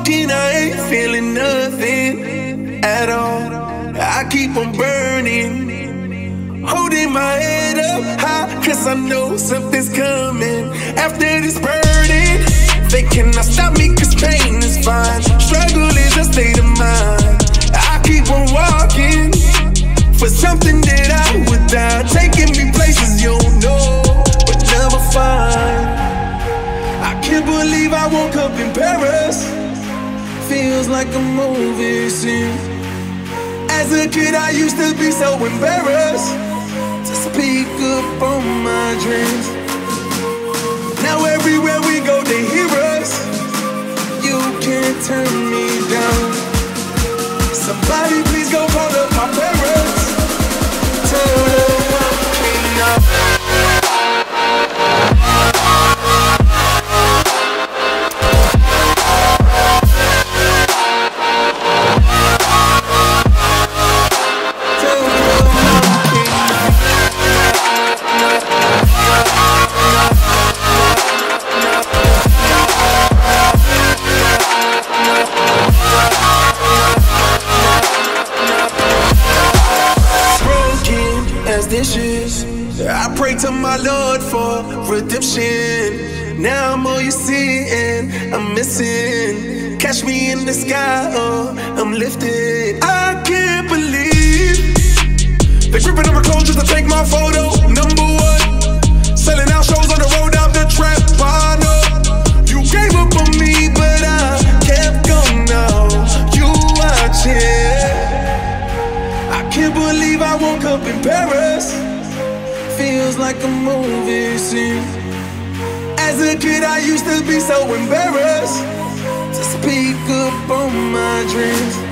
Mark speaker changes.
Speaker 1: walking, I ain't feeling nothing at all. I keep on burning, holding my head up high, cause I know something's coming after this burden. They cannot stop me cause pain is fine. Struggle is a state of mind. I keep on walking for something that I would die, taking me places you don't know but never find. I can't believe I woke up in Paris. Feels like a movie scene. As a kid I used to be so embarrassed to speak up on my dreams. Now everywhere we go they hear us. You can't turn me down. Somebody please go call up my parents. Tell them I'm clean up. Dishes. I pray to my Lord for redemption. Now I'm all you see and I'm missing. Catch me in the sky or I'm lifted. I can't believe they're gripping on my clothes just to take my photo. Number one, selling out shows on the road out the trap. I know you gave up on me, but I kept going now. You watch it. I can't believe I woke up in Paris. Feels like a movie scene. As a kid I used to be so embarrassed to speak up on my dreams.